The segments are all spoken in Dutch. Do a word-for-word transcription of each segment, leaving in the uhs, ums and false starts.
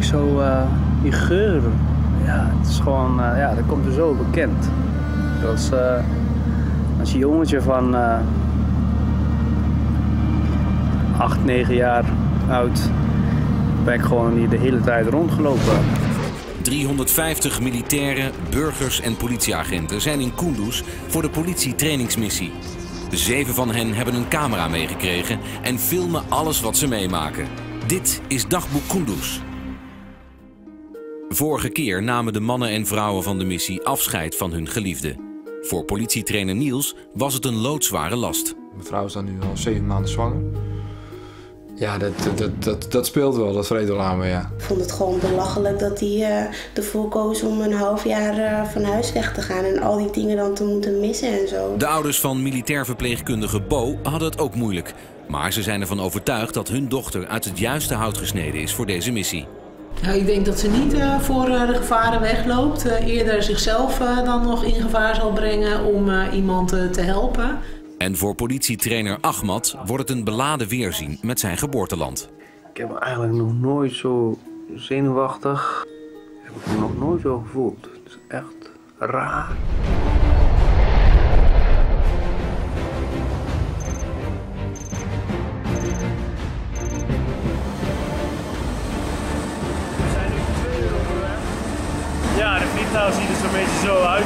zo uh, die geuren, ja, het is gewoon, uh, ja, dat komt er zo bekend. Als, uh, als je jongetje van uh, acht, negen jaar oud, ben ik gewoon hier de hele tijd rondgelopen. driehonderdvijftig militairen, burgers en politieagenten zijn in Kunduz voor de politietrainingsmissie. Zeven van hen hebben een camera meegekregen en filmen alles wat ze meemaken. Dit is Dagboek Kunduz. Vorige keer namen de mannen en vrouwen van de missie afscheid van hun geliefde. Voor politietrainer Niels was het een loodzware last. Mijn vrouw is dan nu al zeven maanden zwanger. Ja, dat, dat, dat, dat speelt wel, dat vreet wel aan me, ja. Ik vond het gewoon belachelijk dat hij uh, ervoor koos om een half jaar uh, van huis weg te gaan en al die dingen dan te moeten missen en zo. De ouders van militair verpleegkundige Bo hadden het ook moeilijk. Maar ze zijn ervan overtuigd dat hun dochter uit het juiste hout gesneden is voor deze missie. Ja, ik denk dat ze niet uh, voor uh, de gevaren wegloopt. Uh, eerder zichzelf uh, dan nog in gevaar zal brengen om uh, iemand uh, te helpen. En voor politietrainer Ahmad wordt het een beladen weerzien met zijn geboorteland. Ik heb me eigenlijk nog nooit zo zenuwachtig, heb ik me nog nooit zo gevoeld. Het is echt raar. We zijn nu twee uur onderweg. Ja, de vliegtuig ziet er zo'n beetje zo uit.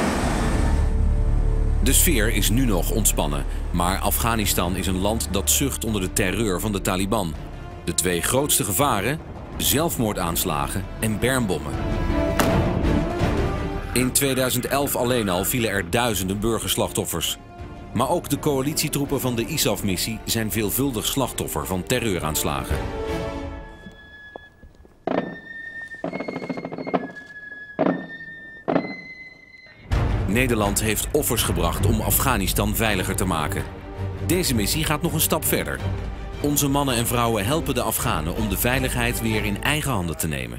De sfeer is nu nog ontspannen, maar Afghanistan is een land dat zucht onder de terreur van de Taliban. De twee grootste gevaren: zelfmoordaanslagen en bermbommen. In tweeduizend elf alleen al vielen er duizenden burgerslachtoffers. Maar ook de coalitietroepen van de I S A F-missie zijn veelvuldig slachtoffer van terreuraanslagen. Nederland heeft offers gebracht om Afghanistan veiliger te maken. Deze missie gaat nog een stap verder. Onze mannen en vrouwen helpen de Afghanen om de veiligheid weer in eigen handen te nemen.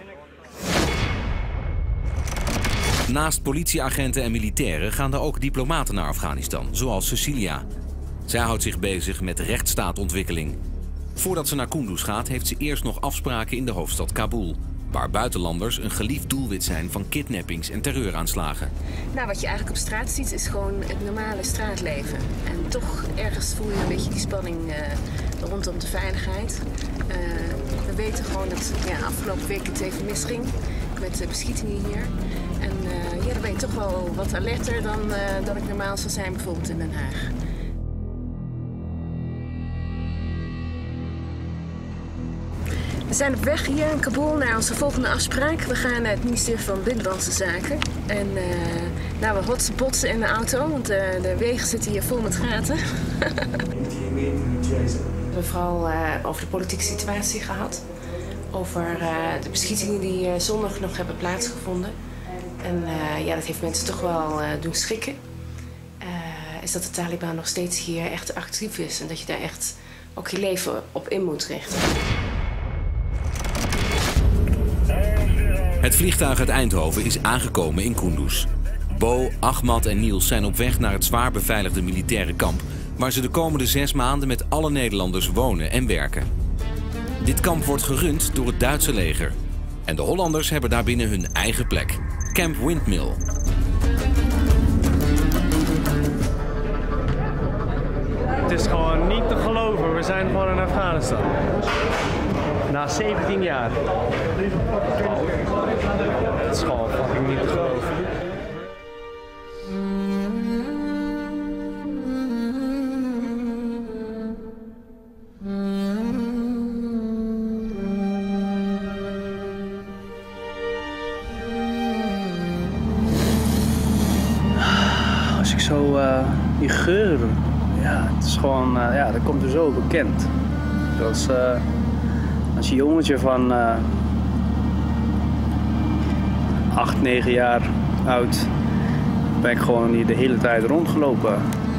Naast politieagenten en militairen gaan er ook diplomaten naar Afghanistan, zoals Cecilia. Zij houdt zich bezig met rechtsstaatontwikkeling. Voordat ze naar Kunduz gaat, heeft ze eerst nog afspraken in de hoofdstad Kabul, waar buitenlanders een geliefd doelwit zijn van kidnappings en terreuraanslagen. Nou, wat je eigenlijk op straat ziet is gewoon het normale straatleven. En toch ergens voel je een beetje die spanning uh, rondom de veiligheid. Uh, we weten gewoon dat ja, afgelopen week het even misging met de beschietingen hier. En uh, ja, dan ben je toch wel wat alerter dan, uh, dan ik normaal zou zijn, bijvoorbeeld in Den Haag. We zijn op weg hier in Kabul naar onze volgende afspraak. We gaan naar het ministerie van Binnenlandse Zaken. En uh, nou, we hotsen botsen in de auto, want uh, de wegen zitten hier vol met gaten. We hebben vooral uh, over de politieke situatie gehad. Over uh, de beschietingen die uh, zondag nog hebben plaatsgevonden. En uh, ja, dat heeft mensen toch wel uh, doen schrikken. Uh, is dat de Taliban nog steeds hier echt actief is en dat je daar echt ook je leven op in moet richten. Het vliegtuig uit Eindhoven is aangekomen in Kunduz. Bo, Ahmad en Niels zijn op weg naar het zwaar beveiligde militaire kamp, waar ze de komende zes maanden met alle Nederlanders wonen en werken. Dit kamp wordt gerund door het Duitse leger. En de Hollanders hebben daarbinnen hun eigen plek. Camp Windmill. Het is gewoon niet te geloven, we zijn gewoon in Afghanistan. Na zeventien jaar. Het is gewoon fucking niet te geloven. Als ik zo uh, die geuren, ja, het is gewoon, uh, ja, dat komt er zo bekend. Als, uh, als je jongetje van uh, acht, negen jaar oud, ben ik gewoon hier de hele tijd rondgelopen.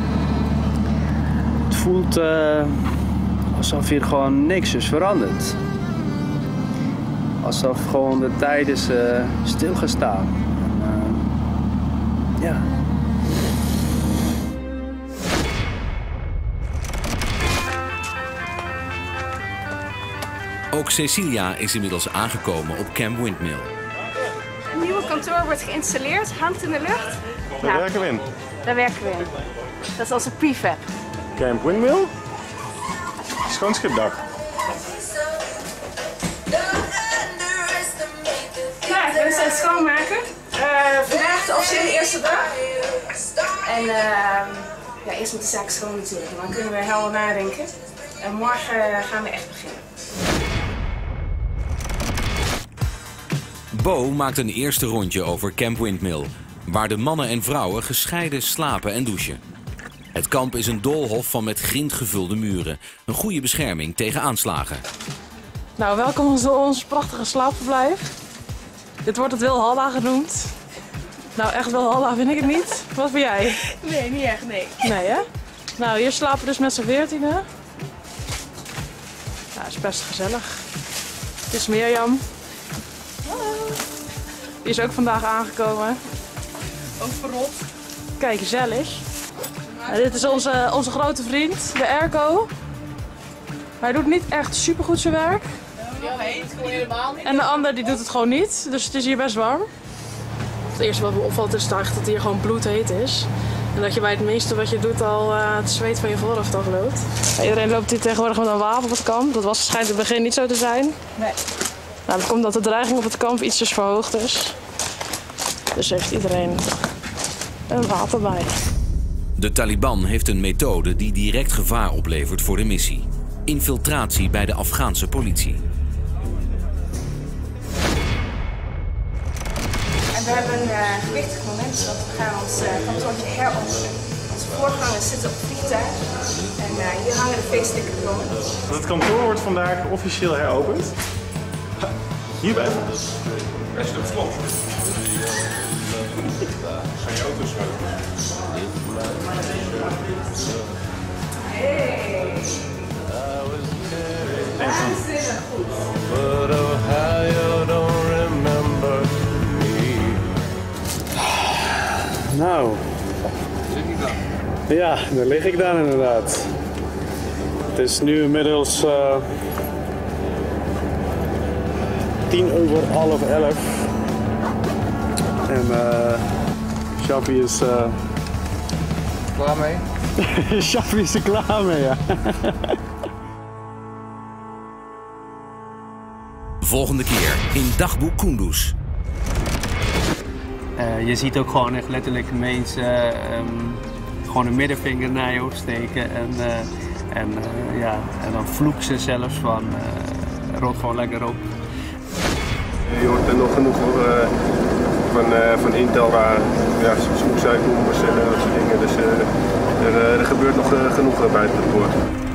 Het voelt uh, alsof hier gewoon niks is veranderd. Alsof gewoon de tijd is uh, stilgestaan. En, uh, ja. Ook Cecilia is inmiddels aangekomen op Camp Windmill. Een nieuwe kantoor wordt geïnstalleerd, hangt in de lucht. Daar nou, werken we in. Daar werken we in. Dat is onze prefab. Camp Windmill. Schoon schipdak. Nou, ik ben ze aan het schoonmaken. Uh, vandaag de officiële eerste dag. En uh, ja, eerst moet de zaak schoon natuurlijk. Dan kunnen we helder nadenken. En morgen gaan we echt beginnen. Bo maakt een eerste rondje over Camp Windmill, waar de mannen en vrouwen gescheiden slapen en douchen. Het kamp is een doolhof van met grind gevulde muren. Een goede bescherming tegen aanslagen. Nou, welkom in ons prachtige slaapverblijf. Dit wordt het Wilhalla genoemd. Nou, echt Wilhalla vind ik het niet. Wat vind jij? Nee, niet echt, nee. Nee, hè? Nou, hier slapen we dus met z'n veertienen. Ja, het is best gezellig. Het is Mirjam. Hallo. Die is ook vandaag aangekomen. Ook verrot. Kijk, gezellig. Ja, dit is onze, onze grote vriend, de airco. Hij doet niet echt supergoed zijn werk. Ja, nee, het gewoon helemaal niet. En de ander die doet het gewoon niet, dus het is hier best warm. Het eerste wat me opvalt is dat het hier gewoon bloedheet is. En dat je bij het meeste wat je doet al uh, het zweet van je voorhoofd afloopt. Ja, iedereen loopt hier tegenwoordig met een wapen op het kamp. Dat was schijnt in het begin niet zo te zijn. Nee. Nou, dat komt dat de dreiging op het kamp ietsjes verhoogd is. Dus heeft iedereen een wapen bij. De Taliban heeft een methode die direct gevaar oplevert voor de missie. Infiltratie bij de Afghaanse politie. En we hebben een uh, gewichtig moment, want we gaan ons uh, kantoortje heropenen. Onze voorgangers zitten op het vliegtuig en uh, hier hangen de feestelijke bloemen. Het kantoor wordt vandaag officieel heropend. Hierbij. Als je op slot. Ga je auto's Hey! Waanzinnig goed. Nou. Ja, daar lig ik dan inderdaad. Het is nu inmiddels uh, tien over half elf. En uh, Chappie is... Uh... Klaar mee? Chappie is er klaar mee, ja. Volgende keer in Dagboek Kunduz. Uh, je ziet ook gewoon echt letterlijk mensen uh, um, gewoon een middenvinger naar je opsteken. En, uh, en, uh, ja, en dan vloeken ze zelfs van uh, rot gewoon lekker op. Je hoort er nog genoeg hoor, uh, van, uh, van Intel waar ja, smoekzuiknoemers en dat soort dingen. Dus uh, er, uh, er gebeurt nog uh, genoeg uh, buiten het woord.